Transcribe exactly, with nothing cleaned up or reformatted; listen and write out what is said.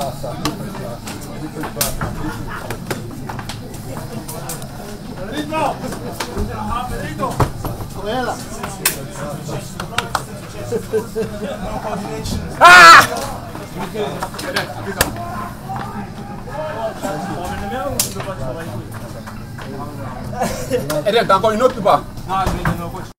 Ah! Et then, encore une autre ou pas? Non, je vais donner au coach.